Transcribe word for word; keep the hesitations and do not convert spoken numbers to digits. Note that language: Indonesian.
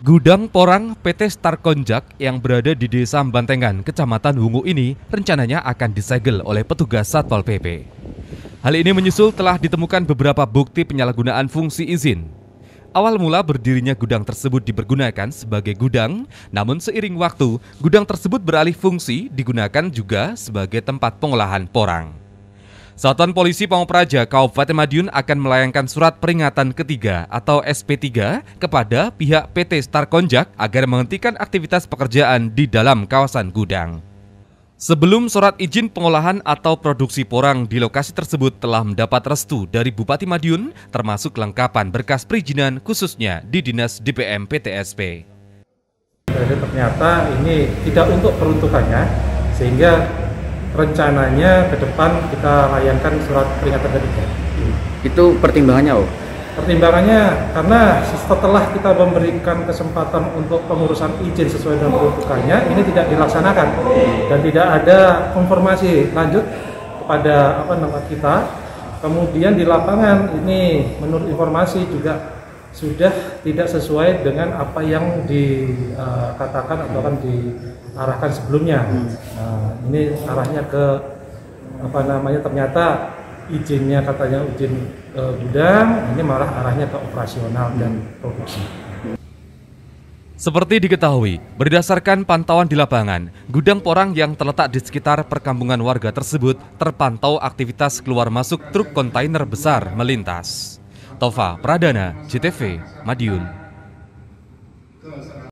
Gudang porang P T Starkonjak yang berada di Desa Bantengan, Kecamatan Wungu ini rencananya akan disegel oleh petugas Satpol P P. Hal ini menyusul telah ditemukan beberapa bukti penyalahgunaan fungsi izin. Awal mula berdirinya gudang tersebut dipergunakan sebagai gudang, namun seiring waktu, gudang tersebut beralih fungsi digunakan juga sebagai tempat pengolahan porang. Satuan Polisi Pamong Praja Kabupaten Madiun akan melayangkan surat peringatan ketiga atau S P tiga kepada pihak P T Starkonjak agar menghentikan aktivitas pekerjaan di dalam kawasan gudang. Sebelum surat izin pengolahan atau produksi porang di lokasi tersebut telah mendapat restu dari Bupati Madiun, termasuk kelengkapan berkas perizinan khususnya di Dinas D P M P T S P. Jadi ternyata ini tidak untuk peruntukannya, sehingga rencananya ke depan kita layangkan surat peringatan ketiga. Itu pertimbangannya, oh? Pertimbangannya karena setelah kita memberikan kesempatan untuk pengurusan izin sesuai dengan peruntukannya, ini tidak dilaksanakan dan tidak ada konfirmasi lanjut kepada apa nama kita. Kemudian di lapangan ini menurut informasi juga sudah tidak sesuai dengan apa yang dikatakan atau kan diarahkan sebelumnya. Nah, ini arahnya ke apa namanya ternyata izinnya katanya izin e, gudang, ini malah arahnya ke operasional dan produksi. Seperti diketahui, berdasarkan pantauan di lapangan, gudang porang yang terletak di sekitar perkampungan warga tersebut terpantau aktivitas keluar masuk truk kontainer besar melintas. Tova Pradana, J T V, Madiun.